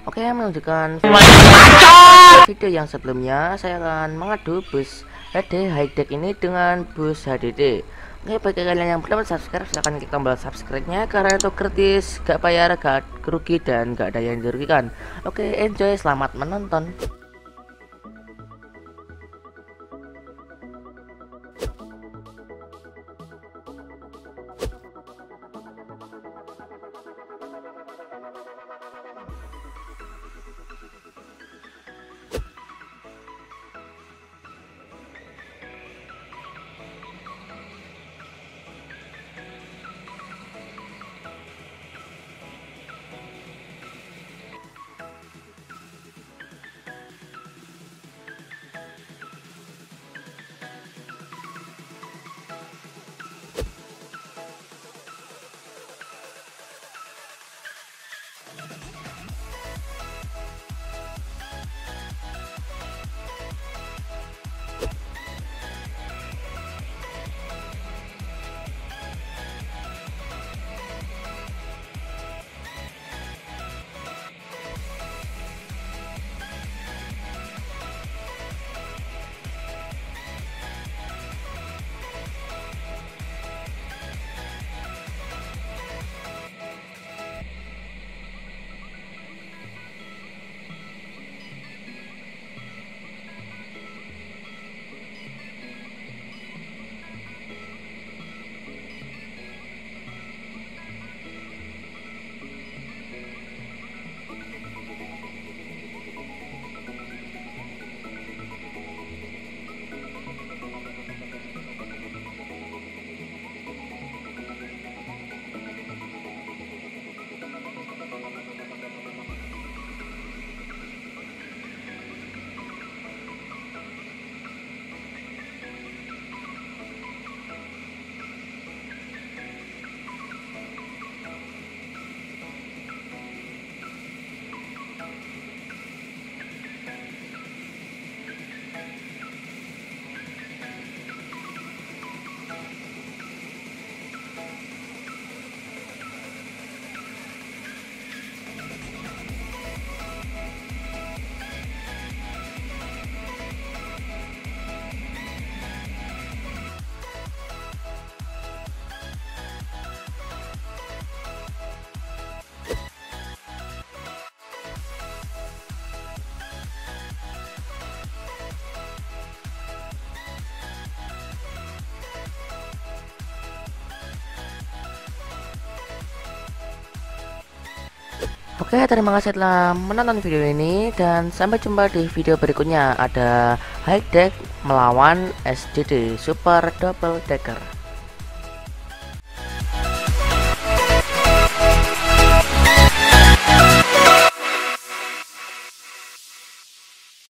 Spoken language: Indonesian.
Oke, melanjutkan video yang sebelumnya, saya akan mengadu bus HD high deck ini dengan bus HDD. Oke, bagi kalian yang belum subscribe, silahkan klik tombol subscribe-nya karena itu gratis, gak bayar, gak rugi, dan gak ada yang dirugikan. Oke, enjoy, selamat menonton. Oke, terima kasih telah menonton video ini dan sampai jumpa di video berikutnya. Ada high deck melawan SDD Super Double Decker.